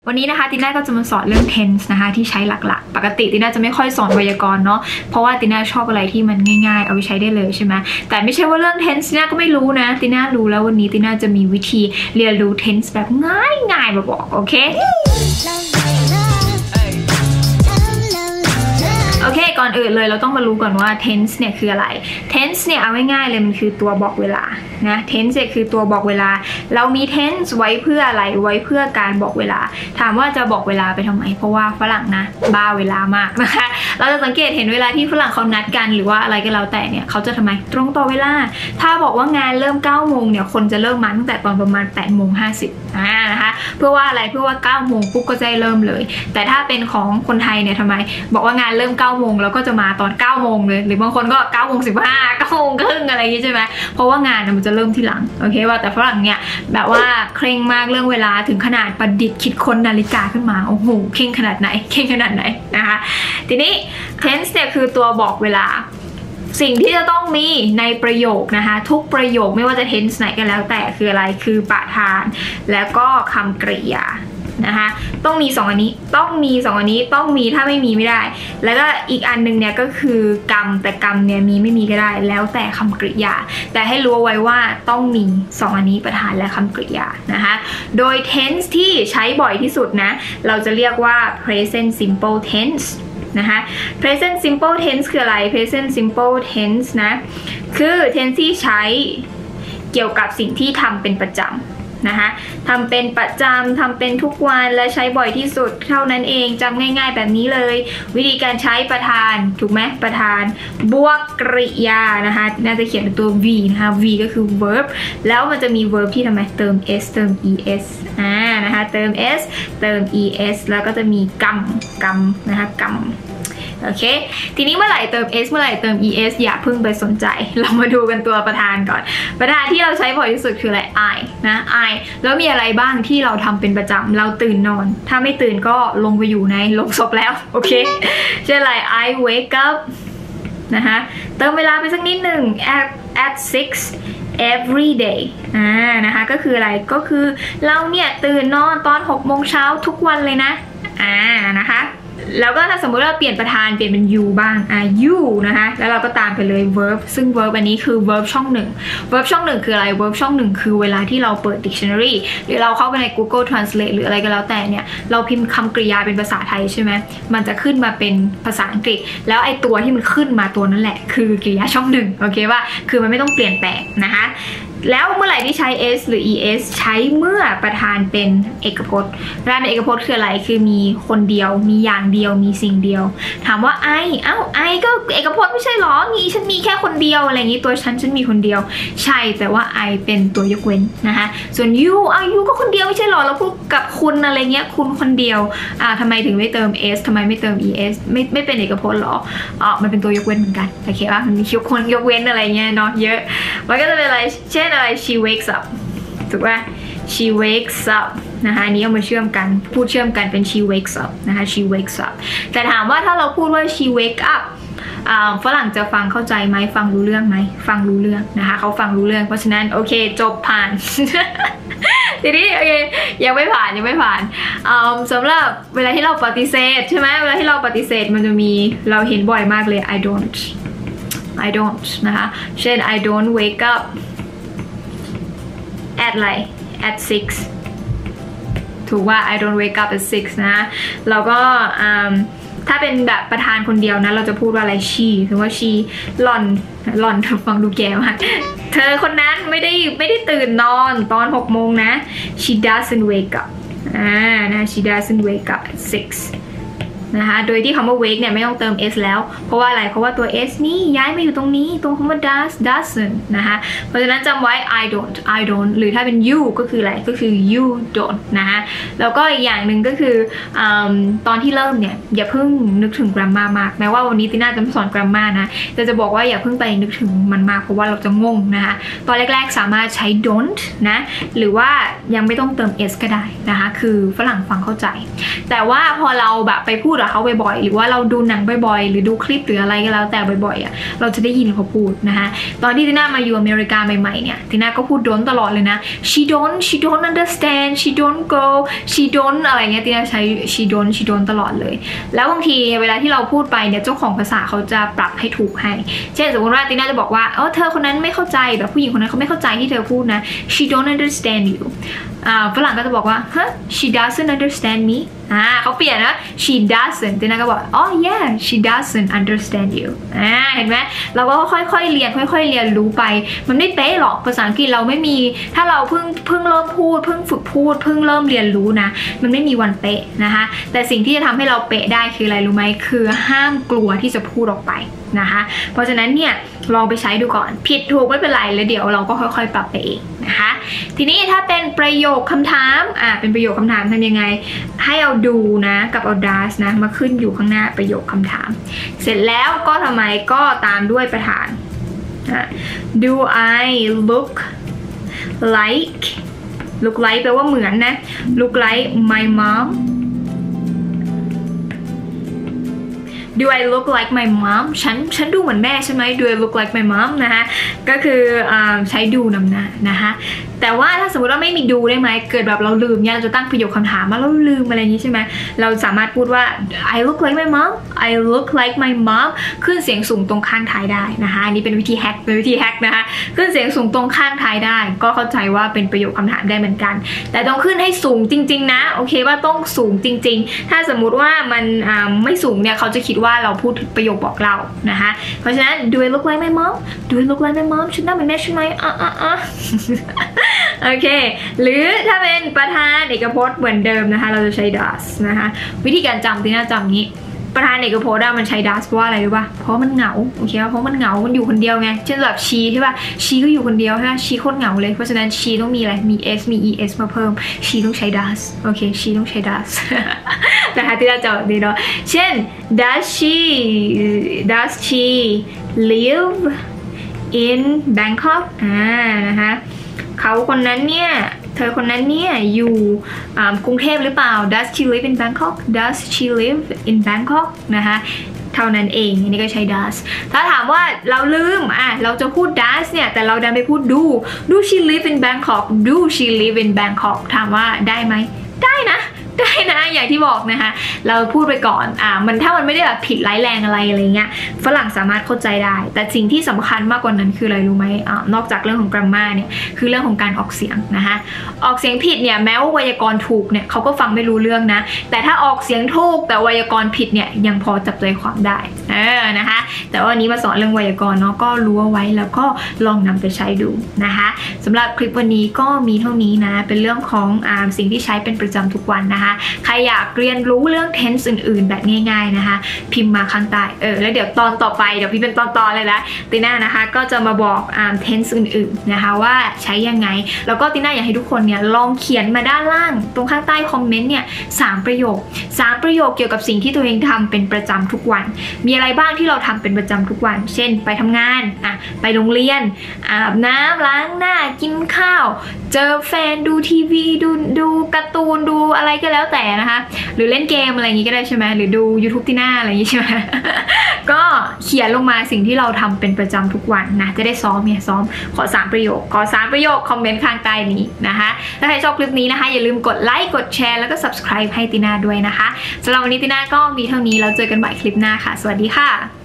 วันนี้นะคะติน่าก็จะมาสอนเรื่อง tense นะคะที่ใช้หลักๆปกติติน่าจะไม่ค่อยสอนไวยากรณ์เนาะเพราะว่าติน่าชอบอะไรที่มันง่ายๆเอาไปใช้ได้เลยใช่ไหมแต่ไม่ใช่ว่าเรื่อง tense ติน่าก็ไม่รู้นะติน่ารู้แล้ววันนี้ติน่าจะมีวิธีเรียนรู้ tense แบบง่ายๆมาบอกโอเคโอเคก่อนอื่นเลยเราต้องมารู้ก่อนว่า tense เนี่ยคืออะไร tense เนี่ยเอาง่ายๆเลยมันคือตัวบอกเวลานะ tense เนี่ยคือตัวบอกเวลาเรามี tense ไว้เพื่ออะไรไว้เพื่อการบอกเวลาถามว่าจะบอกเวลาไปทำไมเพราะว่าฝรั่งนะบ้าเวลามากนะคะเราจะสังเกตเห็นเวลาที่ฝรั่งเขานัดกันหรือว่าอะไรก็แล้วแต่เนี่ยเขาจะทำไมตรงต่อเวลาถ้าบอกว่างานเริ่ม9 โมงเนี่ยคนจะเริ่มมาตั้งแต่ตอนประมาณ8 โมง 50นะคะเพื่อว่าอะไรเพื่อว่า9 โมงปุ๊บก็จะเริ่มเลยแต่ถ้าเป็นของคนไทยเนี่ยทำไมบอกว่างานเริ่ม9 โมงแล้วก็จะมาตอน9 โมงเลยหรือบางคนก็9 โมง 15 9 โมงครึ่งอะไรอย่างนี้ใช่ไหมเพราะว่างานมันจะเริ่มที่หลังโอเคว่าแต่ฝรั่งเนี่ยแบบว่าเคร่งมากเรื่องเวลาถึงขนาดประดิษฐ์คิดค้นนาฬิกาขึ้นมาโอ้โหเคร่งขนาดไหนนะคะทีนี้ tense เนี่ยคือตัวบอกเวลาสิ่งที่จะต้องมีในประโยคนะคะทุกประโยคไม่ว่าจะ tense ไหนกันแล้วแต่คืออะไรคือประธานแล้วก็คำกริยานะคะต้องมี2 อันนี้ต้องมี2 อันนี้ต้องมีถ้าไม่มีไม่ได้แล้วก็อีกอันนึงเนี่ยก็คือกรรมแต่กรรมเนี่ยมีไม่มีก็ได้แล้วแต่คำกริยาแต่ให้รู้ไว้ว่าต้องมี2 อันนี้ประธานและคำกริยานะคะโดย tense ที่ใช้บ่อยที่สุดนะเราจะเรียกว่า present simple tenseนะคะ present simple tense คืออะไร present simple tense นะคือ tense ที่ใช้เกี่ยวกับสิ่งที่ทำเป็นประจำนะคะทำเป็นประจำทำเป็นทุกวันและใช้บ่อยที่สุดเท่านั้นเองจำง่ายๆแบบนี้เลยวิธีการใช้ประธานถูกไหมประธานบวกกริยานะคะน่าจะเขียนเป็นตัว v นะคะ v ก็คือ verb แล้วมันจะมี verb ที่ทำไมเติม s เติม es นะคะเติม s เติม es แล้วก็จะมีกรรมนะคะกรรมโอเคทีนี้เมื่อไหร่เติม s เมื่อไหร่เติม es อย่าเพิ่งไปสนใจเรามาดูกันตัวประธานก่อนประธานที่เราใช้บ่อยที่สุดคืออะไร I นะ I แล้วมีอะไรบ้างที่เราทำเป็นประจำเราตื่นนอนถ้าไม่ตื่นก็ลงไปอยู่ในโลงศพแล้วโอเคเช่นอะไร I wake up นะคะเติมเวลาไปสักนิดหนึ่ง at 6 every day นะคะก็คืออะไรก็คือเราเนี่ยตื่นนอนตอน6 โมงเช้าทุกวันเลยนะนะคะแล้วก็ถ้าสมมติเราเปลี่ยนประธานเปลี่ยนเป็น you บ้างyou นะคะแล้วเราก็ตามไปเลย verb ซึ่ง verb อันนี้คือ verb ช่อง 1 verb ช่อง 1คืออะไร verb ช่อง 1คือเวลาที่เราเปิด dictionary หรือเราเข้าไปใน Google Translate หรืออะไรก็แล้วแต่เนี่ยเราพิมพ์คำกริยาเป็นภาษาไทยใช่ไหมมันจะขึ้นมาเป็นภาษาอังกฤษแล้วไอตัวที่มันขึ้นมาตัวนั้นแหละคือกริยาช่อง 1โอเคว่าคือมันไม่ต้องเปลี่ยนแปลงนะคะแล้วเมื่อไหร่ที่ใช้ s หรือ es ใช้เมื่อประธานเป็นเอกพจน์ประธานเป็นเอกพจน์คืออะไรคือมีคนเดียวมีอย่างเดียวมีสิ่งเดียวถามว่าไอก็เอกพจน์ไม่ใช่หรองี้ฉันมีแค่คนเดียวอะไรอย่างนี้ตัวฉันมีคนเดียวใช่แต่ว่า I เป็นตัวยกเว้นนะคะส่วน you you ก็คนเดียวไม่ใช่หรอเราพูดกับคุณอะไรเงี้ยคุณคนเดียวทำไมถึงไม่เติม s ทำไมไม่เติม es ไม่เป็นเอกพจน์หรอมันเป็นตัวยกเว้นเหมือนกันโอเคป่ะมันมีคนยกเว้นอะไรเงี้ยเนาะเยอะมันก็จะเป็นอะไรเช่นอะไร she wakes up ถูกป่ะ she wakes up นะคะอันนี้เอามาเชื่อมกันพูดเชื่อมกันเป็น she wakes up นะคะ she wakes up แต่ถามว่าถ้าเราพูดว่า she wake up ฝรั่งจะฟังเข้าใจไหมฟังรู้เรื่องไหมฟังรู้เรื่องนะคะเขาฟังรู้เรื่องเพราะฉะนั้นโอเคจบผ่าน ทีนี้โอเคยังไม่ผ่านสำหรับเวลาที่เราปฏิเสธใช่ไหมเวลาที่เราปฏิเสธมันจะมีเราเห็นบ่อยมากเลย I don't นะคะเช่น I don't wake up at อะไร at 6ถูกว่า I don't wake up at 6นะแล้วก็ถ้าเป็นแบบประธานคนเดียวนะเราจะพูดว่าอะไร she ถือว่า she หล่อนฟังดูแก่มากเธอคนนั้นไม่ได้ตื่นนอนตอน6 โมงนะ she doesn't wake up นะ she doesn't wake up at 6นะคะโดยที่คำว่า wake เนี่ยไม่ต้องเติม s แล้วเพราะว่าอะไรเพราะว่าตัว s นี่ย้ายมาอยู่ตรงนี้ตรงคำว่า doesn't นะคะเพราะฉะนั้นจำไว้ I don't หรือถ้าเป็น you ก็คืออะไรก็คือ you don't นะคะแล้วก็อีกอย่างหนึ่งก็คือตอนที่เริ่มเนี่ยอย่าเพิ่งนึกถึง grammar มากแม้ว่าวันนี้ติน่าจะสอน grammar นะแต่จะบอกว่าอย่าเพิ่งไปนึกถึงมันมากเพราะว่าเราจะงงนะคะตอนแรกๆสามารถใช้ don't นะหรือว่ายังไม่ต้องเติม s ก็ได้นะคะคือฝรั่งฟังเข้าใจแต่ว่าพอเราแบบไปพูดกับเขาบ่อยๆหรือว่าเราดูหนังบ่อยๆหรือดูคลิปหรืออะไรก็แล้วแต่บ่อยๆอ่ะเราจะได้ยินเขาพูดนะคะตอนที่ติน่ามาอยู่อเมริกาใหม่ๆเนี่ยติน่าก็พูดdon'tตลอดเลยนะ she don't understand she don't go she don't อะไรเงี้ยติน่าใช้ she don't ตลอดเลยแล้วบางทีเวลาที่เราพูดไปเนี่ยเจ้าของภาษาเขาจะปรับให้ถูกให้เช่นสมมติว่าติน่าจะบอกว่าเธอคนนั้นไม่เข้าใจแบบผู้หญิงคนนั้นเขาไม่เข้าใจที่เธอพูดนะ she don't understand you ฝรั่งก็จะบอกว่า she doesn't understand me เขาเปลี่ยนนะ she doesn't ติน่าก็บอกyeah she doesn't understand you เห็นไหมเราก็ค่อยๆเรียนรู้ไปมันไม่เป๊ะหรอกภาษาอังกฤษเราไม่มีถ้าเราเพิ่งเริ่มพูดเพิ่งฝึกพูดเพิ่งเริ่มเรียนรู้นะมันไม่มีวันเป๊ะนะคะแต่สิ่งที่จะทำให้เราเป๊ะได้คืออะไรรู้ไหมคือห้ามกลัวที่จะพูดออกไปนะคะเพราะฉะนั้นเนี่ยลองไปใช้ดูก่อนผิดถูกไม่เป็นไรแล้วเดี๋ยวเราก็ค่อยๆปรับไปเองนะคะทีนี้ถ้าเป็นประโยคคำถามเป็นประโยคคำถามทำยังไงให้เอาดูนะกับเอา does นะมาขึ้นอยู่ข้างหน้าประโยคคำถามเสร็จแล้วก็ทำไมก็ตามด้วยประธานdo I look like แปลว่าเหมือนนะ look like my mom Do I look like my mom ฉันดูเหมือนแม่ใช่ไหม Do I look like my mom นะคะก็คือใช้ดูนำหน้านะคะแต่ว่าถ้าสมมติว่าไม่มีดูได้ไหมเกิดแบบเราลืมเนี่ยเราจะตั้งประโยคคำถามมาเราลืมอะไรอย่างนี้ใช่ไหมเราสามารถพูดว่า I look like my mom I look like my mom ขึ้นเสียงสูงตรงข้างท้ายได้นะคะอันนี้เป็นวิธีแฮกนะคะขึ้นเสียงสูงตรงข้างท้ายได้ก็เข้าใจว่าเป็นประโยคคำถามได้เหมือนกันแต่ต้องขึ้นให้สูงจริงๆนะโอเคว่าต้องสูงจริงๆถ้าสมมุติว่ามันไม่สูงเนี่ยเขาจะคิดว่าเราพูดประโยคบอกเรานะคะเพราะฉะนั้น Do I look like my mom Do I look like my mom ฉันหน้าเหมือนแม่ใช่ไหมโอเคหรือถ้าเป็นประธานเอกพจน์เหมือนเดิมนะคะเราจะใช้ does นะคะวิธีการจำที่น่าจำนี้ประธานเอกพจน์มันใช้ does เพราะอะไรรู้ป่ะเพราะมันเหงาโอเคเพราะมันเหงามันอยู่คนเดียวไงเช่นแบบ she ใช่ป่ะ she ก็อยู่คนเดียวใช่ป่ะ she โคตรเหงาเลยเพราะฉะนั้น she ต้องมีอะไรมี s มี es มาเพิ่ม she ต้องใช้ does โอเค she ต้องใช้ does นะคะที่เราจะดีเนาะเช่น does she live in Bangkok นะคะเขาคนนั้นเนี่ยเธอคนนั้นเนี่ยอยู่กรุงเทพหรือเปล่า Does she live in Bangkok Does she live in Bangkok นะคะเท่านั้นเองอันนี้ก็ใช้ does ถ้าถามว่าเราลืมเราจะพูด does เนี่ยแต่เราดันไปพูด do she live in Bangkok Do she live in Bangkok ถามว่าได้ไหมได้นะอย่างที่บอกนะคะเราพูดไปก่อนมันถ้ามันไม่ได้แบบผิดร้ายแรงอะไรเงี้ยฝรั่งสามารถเข้าใจได้แต่สิ่งที่สำคัญมากกว่านั้นคืออะไรรู้ไหมนอกจากเรื่องของ grammar เนี่ยคือเรื่องของการออกเสียงนะคะออกเสียงผิดเนี่ยแม้ว่าไวยากรณ์ถูกเนี่ยเขาก็ฟังไม่รู้เรื่องนะแต่ถ้าออกเสียงถูกแต่ไวยากรณ์ผิดเนี่ยยังพอจับใจความได้นะคะแต่ว่าวันนี้มาสอนเรื่องไวยากรณ์เนาะก็รู้เอาไว้แล้วก็ลองนำไปใช้ดูนะคะสำหรับคลิปวันนี้ก็มีเท่านี้นะเป็นเรื่องของสิ่งที่ใช้เป็นประจำทุกวันนะคะใครอยากเรียนรู้เรื่อง tense อื่นๆแบบง่ายๆนะคะพิมพ์มาข้างใต้แล้วเดี๋ยวตอนต่อไปเดี๋ยวพี่เป็นตอนเลยนะตีน่านะคะก็จะมาบอกtense อื่นๆนะคะว่าใช้ยังไงแล้วก็ตีน่าอยากให้ทุกคนเนี่ยลองเขียนมาด้านล่างตรงข้างใต้คอมเมนต์เนี่ย3 ประโยคเกี่ยวกับสิ่งที่ตัวเองทำเป็นประจำทุกวันมีอะไรบ้างที่เราทำเป็นประจำทุกวันเช่นไปทำงานไปโรงเรียนอาบน้ำล้างหน้ากินข้าวเจอแฟนดูทีวีดูการ์ตูนดูอะไรก็แล้วแต่นะคะหรือเล่นเกมอะไรอย่างนี้ก็ได้ใช่ไหมหรือดู YouTube ที่หน้าอะไรอย่างนี้ใช่ไหม ก็เขียนลงมาสิ่งที่เราทำเป็นประจำทุกวันนะจะได้ซ้อมขอ3 ประโยคคอมเมนต์ข้างใต้นี้นะคะถ้าใครชอบคลิปนี้นะคะอย่าลืมกดไลค์กดแชร์แล้วก็ subscribe ให้ติน่าด้วยนะคะสำหรับวันนี้ติน่าก็มีเท่านี้แล้วเจอกันใหม่คลิปหน้าค่ะสวัสดีค่ะ